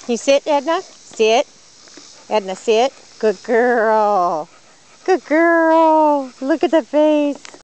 Can you sit, Edna? Sit. Edna, sit. Good girl. Good girl. Look at the face.